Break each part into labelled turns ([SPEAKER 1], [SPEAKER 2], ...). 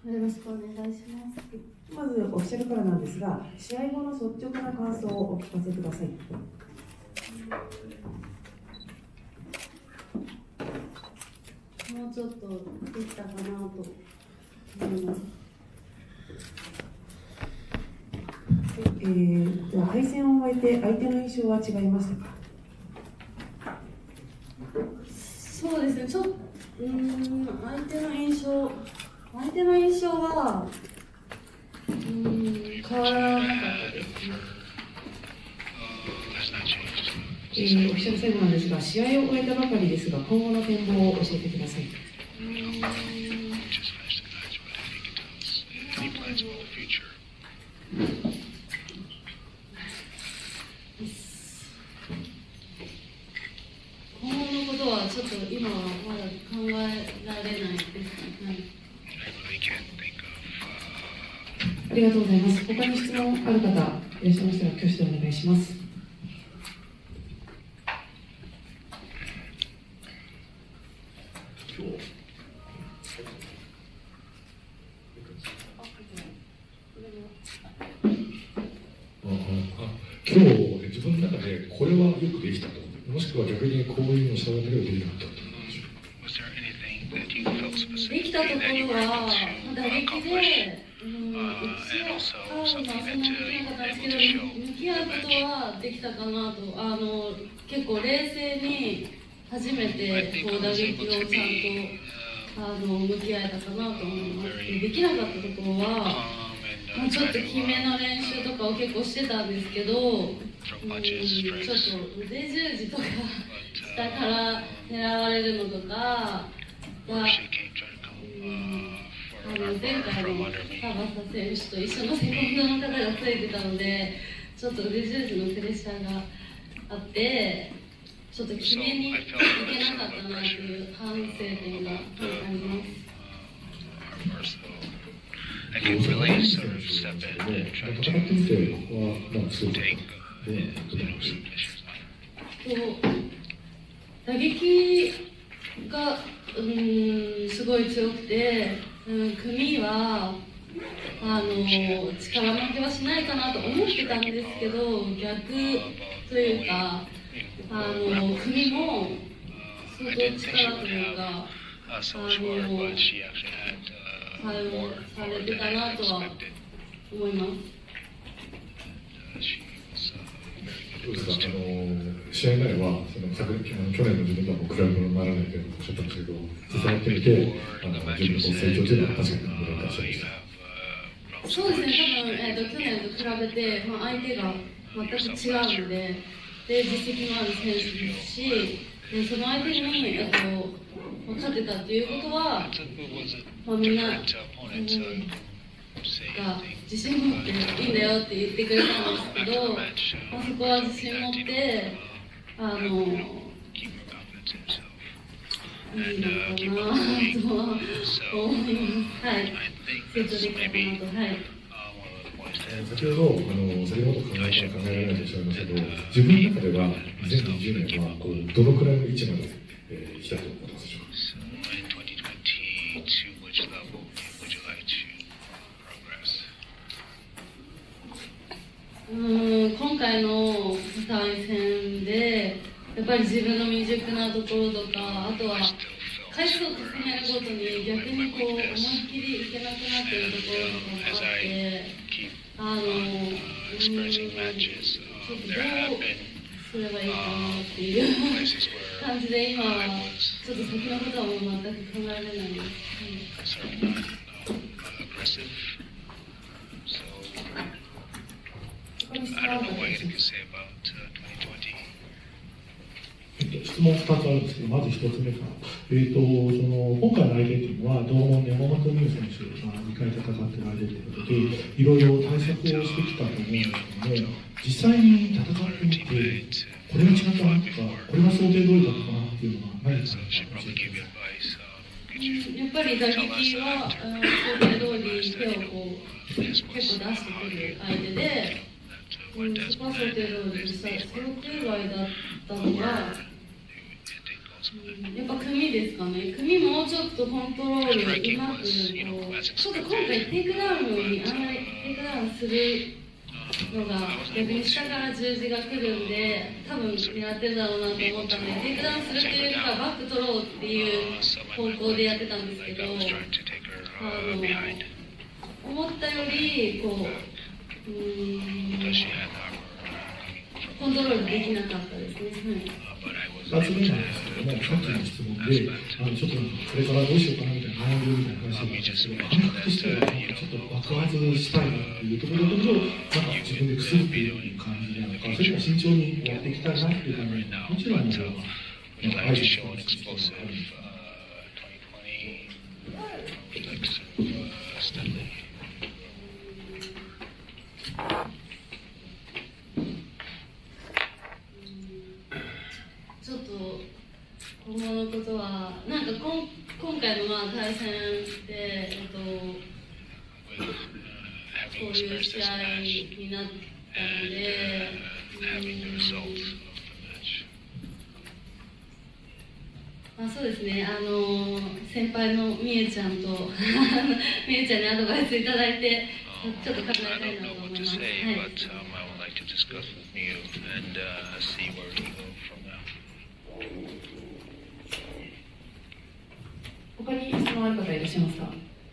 [SPEAKER 1] よろしくお願いします。
[SPEAKER 2] まずオフィシャルからなんですが、試合後の率直な感想をお聞かせください。
[SPEAKER 1] もうちょっとできたかなと思います。
[SPEAKER 2] では対戦を終えて相手の印象は違いましたか？
[SPEAKER 1] そうですね、相手の印象は変わらなかったですね。
[SPEAKER 2] オフィシャル最後なんですが、試合を終えたばかりですが、今後の展望を教えてください。
[SPEAKER 1] 今後のことはちょっと今はまだ考えられないですね。
[SPEAKER 2] ありがとうございます。他に質問ある方いらっしゃいましたら挙手でお願いします。
[SPEAKER 3] 今日自分の中でこれはよくできたと、もしくは逆にこういうのをしただけでできなかったと。
[SPEAKER 1] できたところは打撃で、そんなにできなかったんですけど、向き合うことはできたかなと。結構冷静に初めてこう打撃をちゃんと向き合えたかなと思います。できなかったところはちょっと決めの練習とかを結構してたんですけど、ちょっと腕十字とか下から狙われるのとかが、前回の田端選手と一緒のセコンドの方がついてたので、ちょっと腕十字のプレッシャーがあって、ちょっと決めにいけなかったなという反省点があります。打撃がすごい強くて、組は力負けはしないかなと思ってたんですけど、逆というか組も相当力というか対応されてたなとは思います。
[SPEAKER 3] どうですか、試合前は去年の自分とは比べ物にならないというのをおっしゃったんですけど、実際やってみて自分の成長というのは確かに見られたしました。
[SPEAKER 1] そうですね、多分、去年と比べて、相手が全く違うので、実績のある選手ですし、その相手に、勝てたっていうことは、みんな、が自信持っていいんだよって言ってくれたんですけど、そこは自信持っていいのかなとは思います。はい、成長できたかなと。はい。
[SPEAKER 3] 先ほど考えられないとおっしゃいましたけど、自分の中では2020年はどのくらいの位置まで行きたいと思ってますでしょうか。
[SPEAKER 1] 今回の対戦でやっぱり自分の未熟なところとか、あとは回数を重ねるごとに逆に思いっきりいけなくなっているところとかがあって、ちょっとどうすればいいかなっていう感じで、今はちょっと先のことはもう全く考えられないです。
[SPEAKER 4] 質問2つあるんですけど、まず1つ目から、今回の相手というのは、同門の山本美宇選手が2回戦っておられるということで、いろいろ対策をしてきたと思うんですけども、実際に戦ってみて、これが違ったなとか、これが想定通りだったかなっていうのは何か教えてください。
[SPEAKER 1] やっぱり打撃は想定通り手を結構出してくる相手で、そこは想定通りでした。想定外だったのは、 やっぱ組ですかね。組もちょっとコントロールうまくこう、ちょっと今回テイクダウンにあんまりテイクダウンするのが逆に下から十字が来るんで、多分狙ってるだろうなと思ったので、テイクダウンするっていうよりかバック取ろうっていう方向でやってたんですけど、思ったよりこう、コントロールできなかったですね。
[SPEAKER 4] 2つ目なんですけども、さっきの質問で、ちょっとこれからどうしようかなみたいな悩んでるみたいな話があったんですけど、感覚としては、ちょっと爆発したいなっていうところだと、なんか自分でくすっていう感じなのか、それから慎重にやっていきたいなっていう感じで、もちろん、アイデアとしてはあるんですけど。
[SPEAKER 1] ちょっと今後のことは、なんか今回の対戦で、こういう試合になったので、そうですね、先輩のみえちゃんとみえちゃんにアドバイスいただいて、ちょっと考えたいなと思います。
[SPEAKER 2] 他に質問ある方いらっしゃいますか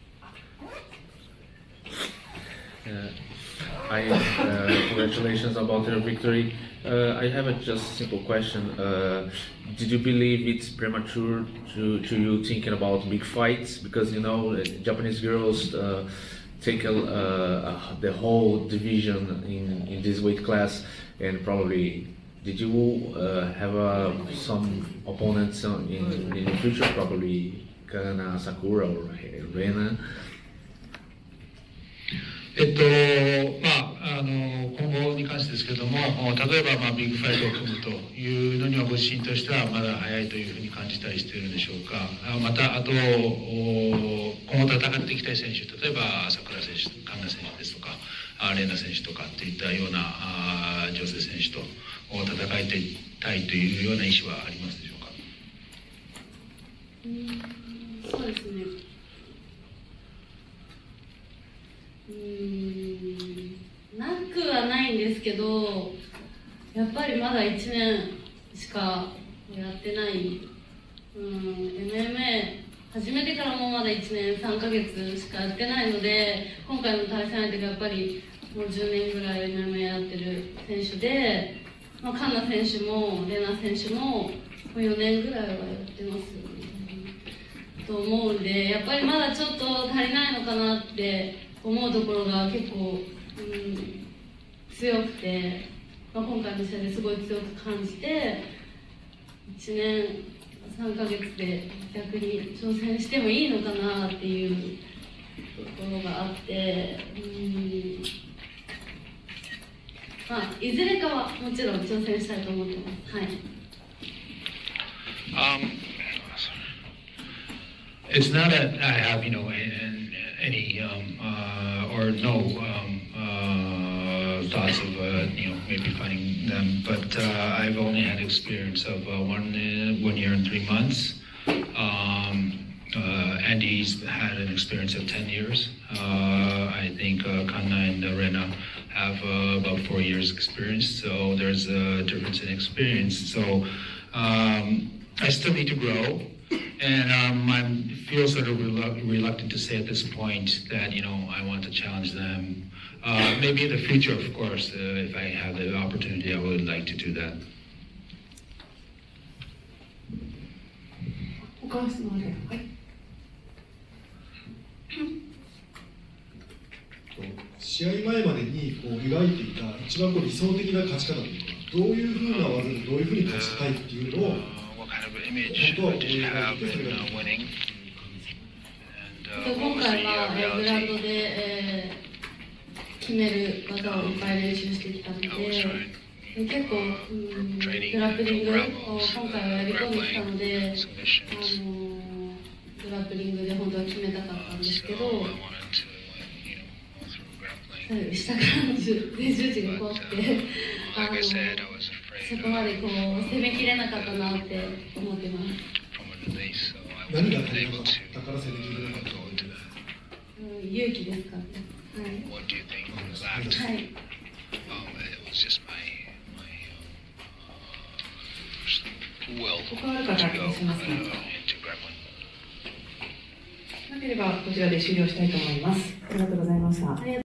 [SPEAKER 5] ？Congratulations about your victory. I have a just simple question. Did you believe it's premature to you thinking about big fights? Because you know Japanese girls take the whole division in this weight class, and probably did you have some opponents in the future? Probably Kana, Sakura, or Rena.
[SPEAKER 6] 今後に関してですけれども、例えばビッグファイトを組むというのにはご自身としてはまだ早いというふうに感じたりしているんでしょうか。また、あと、今後戦っていきたい選手、例えば桜選手、神田選手ですとか、レナ選手とかっていったような女性選手と戦いたいというような意思はありますでしょうか。
[SPEAKER 1] そうですね。なくはないんですけど、やっぱりまだ1年しかやってない、MMA 始めてからもまだ1年3ヶ月しかやってないので、今回の対戦相手がやっぱりもう10年ぐらい MMA やってる選手で、カンナ選手もレナ選手ももう4年ぐらいはやってますと思うんで、やっぱりまだちょっと足りないのかなって思うところが結構、強くて、今回の試合ですごい強く感じて、1年3ヶ月で逆に挑戦してもいいのかなっていうところがあって、いずれかはもちろん挑戦したいと思ってます。はい。
[SPEAKER 6] It's not that I have, any or no thoughts of, maybe fighting them, but I've only had experience of 1 year and 3 months. Andy's had an experience of 10 years. I think Kanna and Rena have about 4 years experience, so there's a difference in experience. So I still need to grow. And I feel sort of reluctant to say at this point that, I want to challenge them. Maybe in the future, of course, if I have the opportunity, I would like to do that.
[SPEAKER 2] 他の質問あれば、はい。
[SPEAKER 7] 試合前までに描いていた一番理想的な勝ち方というか、どういうふうな技でどういうふうに勝ちたいっていうのを
[SPEAKER 1] 今回はグラウンドで、決める技をいっぱい練習してきたので、結構、グラップリングを今回はやり込んできたので、グラップリングで本当は決めたかったんですけど、下からの十字が怖くて、そそこまでこう攻めきれなかったなって思ってます。
[SPEAKER 7] 何が足りなかったから攻めきれなかったの？
[SPEAKER 1] 勇気ですかね。はい。はい。
[SPEAKER 2] 他ある方いらっしゃいますか？なければこちらで終了したいと思います。ありがとうございました。